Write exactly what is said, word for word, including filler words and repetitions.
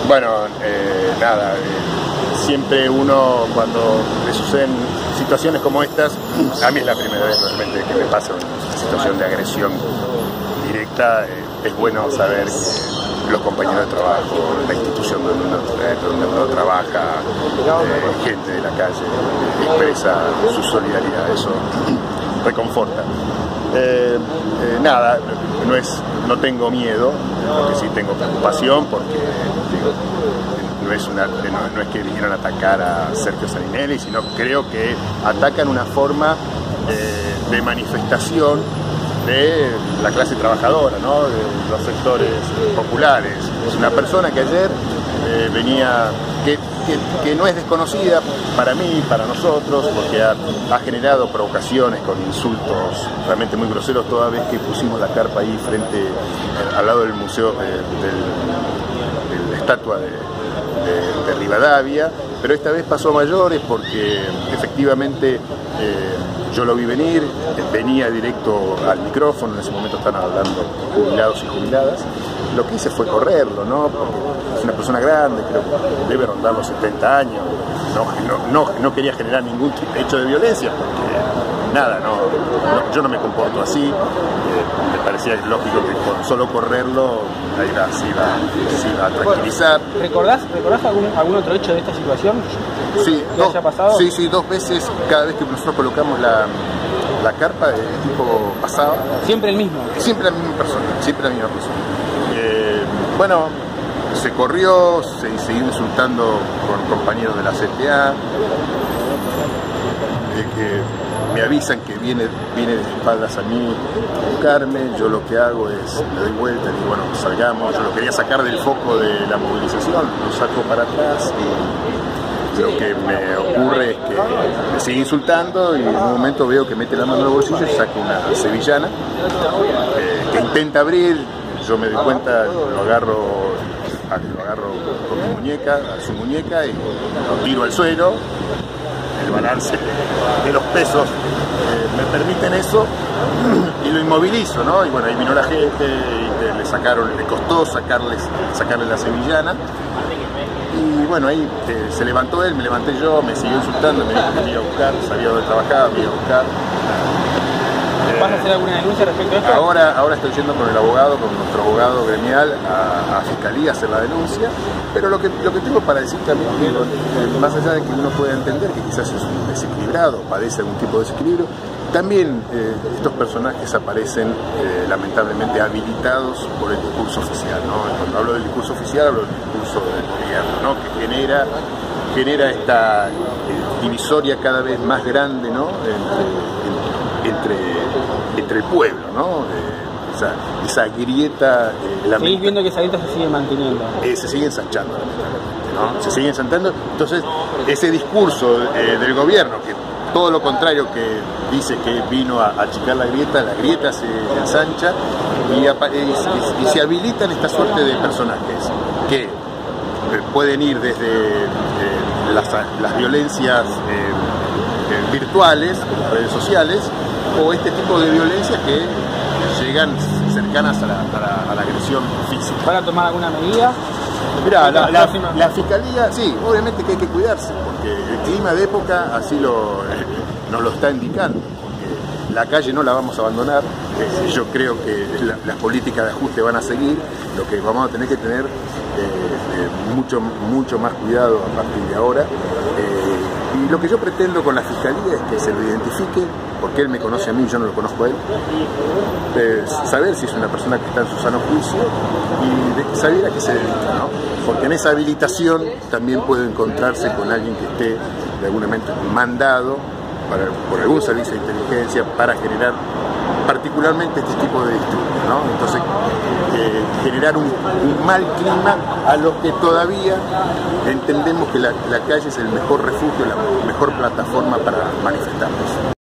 Bueno, eh, nada, eh, siempre uno cuando le suceden situaciones como estas, a mí es la primera vez realmente que me pasa una situación de agresión directa, eh, es bueno saber que los compañeros de trabajo, la institución donde uno, eh, donde uno trabaja, eh, gente de la calle, eh, expresa su solidaridad, eso reconforta. Eh, eh, nada, no, es, no tengo miedo, porque sí tengo preocupación, porque digo, no, es una, no, no es que vinieron a atacar a Sergio Salinelli, sino creo que atacan una forma eh, de manifestación de la clase trabajadora, ¿no? De los sectores populares. Es una persona que ayer eh, venía, que, que, que no es desconocida para mí, para nosotros, porque ha, ha generado provocaciones con insultos realmente muy groseros toda vez que pusimos la carpa ahí frente, eh, al lado del museo, eh, del, de la estatua de, de, de Rivadavia, pero esta vez pasó a mayores porque efectivamente eh, yo lo vi venir, venía directo al micrófono, en ese momento están hablando jubilados y jubiladas. Lo que hice fue correrlo, ¿no? Porque es una persona grande, creo que debe rondar los setenta años, no, no, no, no quería generar ningún hecho de violencia, porque nada, no, no, yo no me comporto así, eh, me parecía lógico que con solo correrlo la iba, se, iba, se iba a tranquilizar. ¿Recordás, ¿recordás algún, algún otro hecho de esta situación? Sí, ¿Qué dos, haya pasado? Sí, sí, dos veces cada vez que nosotros colocamos la, la carpa, el tipo pasaba. ¿Siempre el mismo? Siempre la misma persona, siempre la misma persona. Eh, bueno, se corrió, se siguió insultando con compañeros de la C T A, de que me avisan que viene, viene de espaldas a mí a buscarme, yo lo que hago es, me doy vuelta y digo, bueno, salgamos, yo lo quería sacar del foco de la movilización, lo saco para atrás y lo que me ocurre es que me sigue insultando y en un momento veo que mete la mano en el bolsillo y saca una sevillana eh, que intenta abrir, yo me doy cuenta, lo agarro, lo agarro con mi muñeca, a su muñeca y lo tiro al suelo. El balance de los pesos eh, me permiten eso y lo inmovilizo, ¿no? Y bueno, ahí vino la gente y le sacaron, le costó sacarles, sacarle la sevillana. Y bueno, ahí eh, se levantó él, me levanté yo, me siguió insultando, me dijo que me iba a buscar, sabía dónde trabajaba, me iba a buscar. ¿Vas a hacer alguna denuncia respecto a esto? Ahora, ahora estoy yendo con el abogado, con nuestro abogado gremial, a, a Fiscalía a hacer la denuncia, pero lo que, lo que tengo para decir también, digo, eh, más allá de que uno pueda entender que quizás es un desequilibrado, padece algún tipo de desequilibrio, también eh, estos personajes aparecen eh, lamentablemente habilitados por el discurso oficial, ¿no? Cuando hablo del discurso oficial, hablo del discurso del gobierno, ¿no? Que genera, genera esta eh, divisoria cada vez más grande, ¿no? Entre, entre, entre el pueblo, ¿no? Eh, esa, esa grieta... Eh, Seguís viendo que esa grieta se sigue manteniendo. Eh, se sigue ensanchando, ¿no? Se sigue ensanchando. Entonces, ese discurso eh, del gobierno, que todo lo contrario que dice que vino a achicar la grieta, la grieta se ensancha y, y, y, y se habilitan esta suerte de personajes que pueden ir desde eh, las, las violencias eh, eh, virtuales, las redes sociales, o este tipo de violencias que llegan cercanas a la, a la, a la agresión física. ¿Van a tomar alguna medida? Mirá, la, la, la Fiscalía, sí, obviamente que hay que cuidarse, porque el clima de época así lo, eh, nos lo está indicando, porque la calle no la vamos a abandonar, eh, yo creo que la, las políticas de ajuste van a seguir, lo que vamos a tener que tener eh, eh, mucho, mucho más cuidado a partir de ahora, eh, y lo que yo pretendo con la Fiscalía es que se lo identifique, porque él me conoce a mí, yo no lo conozco a él, eh, saber si es una persona que está en su sano juicio y de, saber a qué se dedica, ¿no? Porque en esa habilitación también puede encontrarse con alguien que esté de alguna manera mandado para, por algún servicio de inteligencia para generar particularmente este tipo de disturbios, ¿no? Entonces, eh, generar un, un mal clima a los que todavía entendemos que la, la calle es el mejor refugio, la mejor plataforma para manifestarnos.